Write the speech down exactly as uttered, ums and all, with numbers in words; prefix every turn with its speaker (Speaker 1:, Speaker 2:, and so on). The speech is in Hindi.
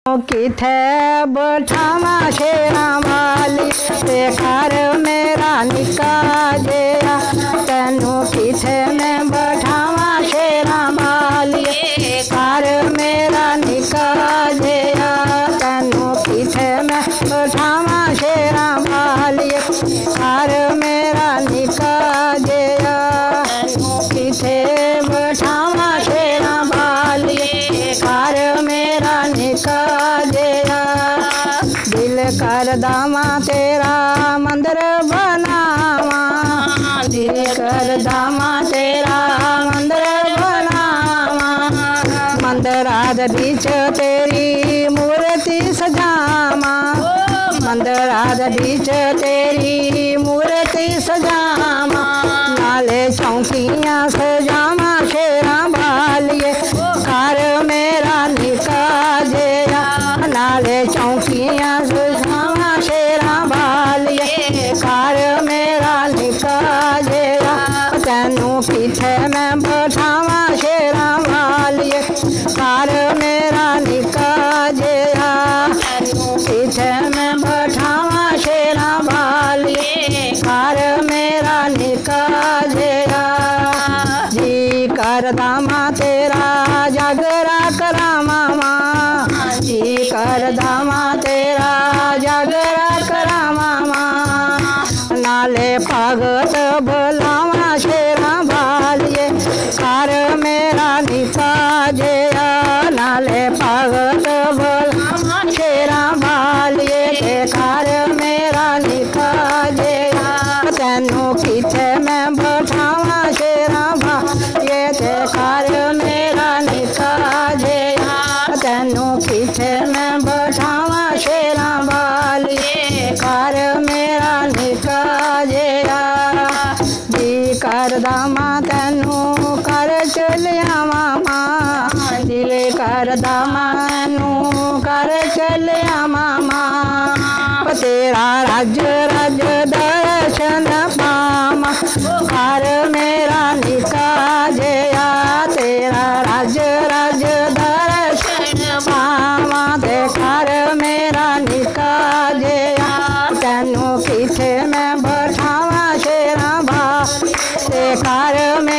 Speaker 1: किथे बैठावा शेरा वाली ते घर मेरा निका जेया तेनू किथे मैं बैठावा शेरा वाली घर मेरा निका जेया तेनू किथे मैं बैठावा शेरा वाली घर मेरा निका जेया किथे बैठावा शेरा वाली घर मेरा निका जेया दिल कर दामा तेरा मंदिर बनावा दिल कर दामा तेरा मंदिर बनावा मंदिर आद बीच तेरी मूर्ति सजावा मंदिर आद बीच तेरी मूर्ति सजावा नाले चौकियाँ सजावा शेरा वालिए घर मेरा निका जेया नाले चौकियाँ सजावा शेरा वालिए घर मेरा निका जेया तेनू किथे मैं बैठावा शेरा वालिए घर मेरा निका जेया किथे मैं बैठावा शेरा वालिए घर मेरा निका जेया जी कर दामा तेरा जागरा करामा जी कर दामा तेरा जागरा करामा नाले भगत बुलावा शेरा वालिए घर मेरा निका जेया नाले भगत बुलावा शेरा वालिए घर मेरा निका जेया तेनू किथे मैं बैठावा शेरा वालिए घर मेरा निका जेया तेनू किथे मैं बैठावा शेरा वालिए घर मेरा निका जेया जी कर दामा तेनू कर चलिया मामा दिल कर दामा नू कर चलिया मामा तेरा राज राज दर्शन पामा घर मेरा निका जेया तेरा राज राज दर्शन पावा ते घर मेरा निका जेया तेनू किथे मैं बैठावा शेरा वालिए घर में